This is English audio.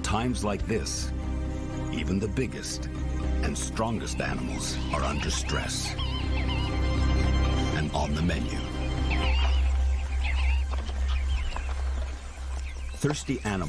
times like this, even the biggest and strongest animals are under stress. And on the menu, thirsty animals